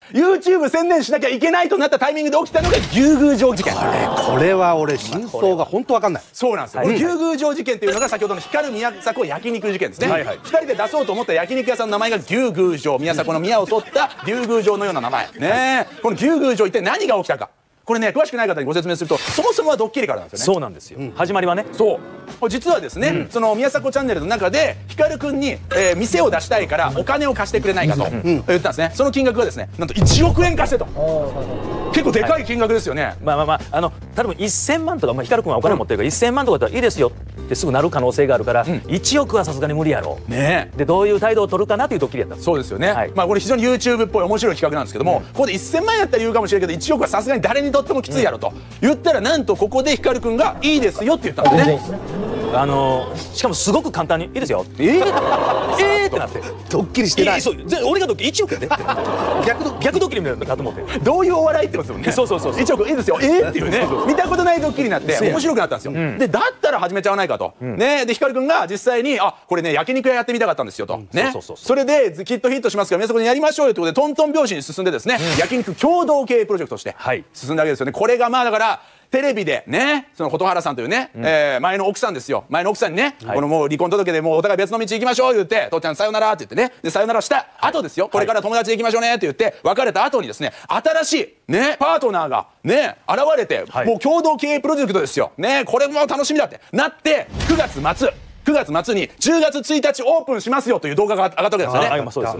YouTube 宣伝しなきゃいけないとなったタイミングで起きたのが牛宮城事件。 これは俺真相が本当わかんない。 そうなんですよ。牛宮城事件っていうのが先ほどの光宮迫焼肉事件ですね。2人で出そうと思った焼肉屋さんの名前が牛宮城、宮迫の宮を取った牛宮城のような名前ね。この牛宮城一体何が起きたか、これね、詳しくない方にご説明すると、そもそもはドッキリからなんですよね。 そうなんですよ、始まりはね。 そう実はですね、その宮迫チャンネルの中で光くんに、店を出したいからお金を貸してくれないかと言ったんですね。その金額がですね、なんと1億円貸してと。結構でかい金額ですよね。 まあ多分1000万とか、光くんはお金持ってるから1000万とかだったらいいですよってすぐなる可能性があるから、1億はさすがに無理やろね。 でどういう態度を取るかなというドッキリやった。 そうですよね。まあこれ非常に YouTube っぽい面白い企画なんですけども、ここで1000万やったら言うかもしれないけど1億はさすがに誰にとってもきついやろと言ったら、なんとここで光くんがいいですよって言ったんですね。 しかもすごく簡単に「いいですよ」ってってなって、 ドッキリしてない。 俺がドッキリ1億やでってなって逆ドッキリみたいなのかと思って、 どういうお笑いってことですもんね。 そう 1億いいですよっていうね、見たことないドッキリになって面白くなったんですよ。でだったら始めちゃわないかとね。で光くんが実際にこれね焼肉屋やってみたかったんですよとね。それできっとヒットしますから皆さんにやりましょうよということでトントン拍子に進んでですね、焼肉共同経営プロジェクトとして進んだわけですよね。これがまあだからテレビでね、その蛍原さんというね、前の奥さんですよ。前の奥さんにね、このもう離婚届でもうお互い別の道行きましょう言って「父ちゃんさよなら」って言ってね、でさよならした後ですよ、これから友達で行きましょうねって言って別れた後にですね、新しいねパートナーがね現れて、もう共同経営プロジェクトですよね。これも楽しみだってなって9月末に10月1日オープンしますよという動画が上がったわけですよね。 そうです。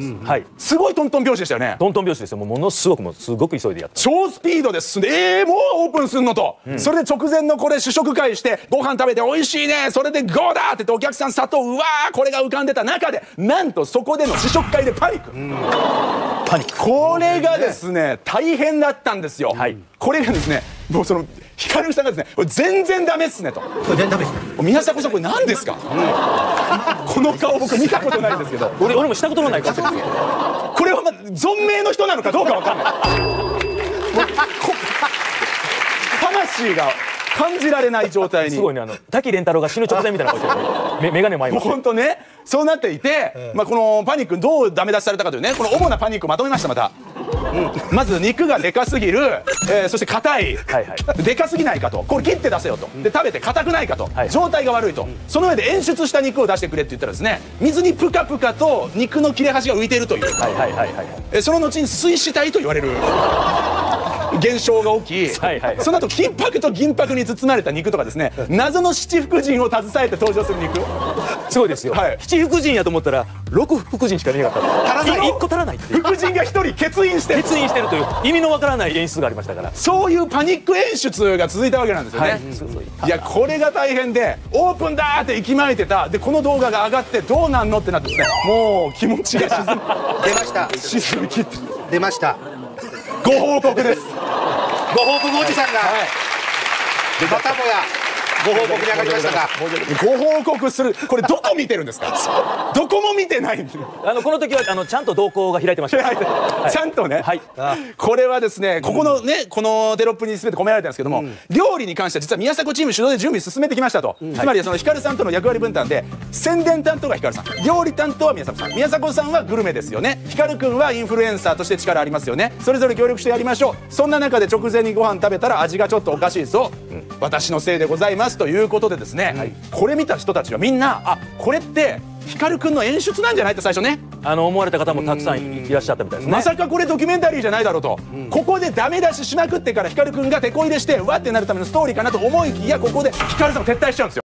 すごいトントン拍子でしたよね。 トントン拍子ですよ。ものすごくすごく急いでやった。 超スピードで進んで、もうオープンすんのと、それで直前のこれ試食会してご飯食べて美味しいね、それでゴーだって言ってお客さん殺到、うわーこれが浮かんでた中で、なんとそこでの試食会でパニック。これがですね大変だったんですよ。これがですね、もうその光さんがですね、これ全然ダメっすねと。 これダメですね。 宮迫さんこれ何ですか。この顔僕見たことないんですけど、 俺もしたことのない顔してるんですよ。 これは存命の人なのかどうかわかんない。魂が感じられない状態に。 すごいね、滝廉太郎が死ぬ直前みたいな顔してる。眼鏡も合います。 もう本当ね、そうなっていて、このパニックどうダメ出しされたかというね、この主なパニックをまとめました。またまず肉がでかすぎる、そして硬い、でかすぎないかと、これ切って出せよと、で食べて硬くないかと、状態が悪いと、その上で演出した肉を出してくれって言ったらですね、水にプカプカと肉の切れ端が浮いているという、その後に水死体と言われる現象が起き、その後金箔と銀箔に包まれた肉とかですね、謎の七福神を携えて登場する肉、 すごいですよ。七福神やと思ったら6福神しか見えなかった。1個足らないっていう。 福神が1人欠員してるという意味のわからない演出がありましたから、 そういうパニック演出が続いたわけなんですよね。いやこれが大変で、オープンだーって息巻いてた。でこの動画が上がってどうなんのってなってですね、もう気持ちが沈み出ました。 沈み切って出ました。 ご報告です。 ご報告おじさんがまたもやご報告に上がりましたが、 ご報告する、これどこ見てるんですか。どこも見てない。 この時はちゃんと動向が開いてました。 ちゃんとね。これはですね、ここのねこのテロップに全て込められてるんですけども、料理に関しては実は宮迫チーム主導で準備進めてきましたと。つまりその光さんとの役割分担で、宣伝担当が光さん、料理担当は宮迫さん。宮迫さんはグルメですよね。光くんはインフルエンサーとして力ありますよね。それぞれ協力してやりましょう。そんな中で直前にご飯食べたら味がちょっとおかしいぞ、私のせいでございますということでですね、これ見た人たちはみんなこれって光くんの演出なんじゃないって最初ね思われた方もたくさんいらっしゃったみたいですね。 まさかこれドキュメンタリーじゃないだろうと、ここでダメ出ししまくってから光くんがテこ入れしてわってなるためのストーリーかなと思いきや、ここで光さんも撤退しちゃうんですよ。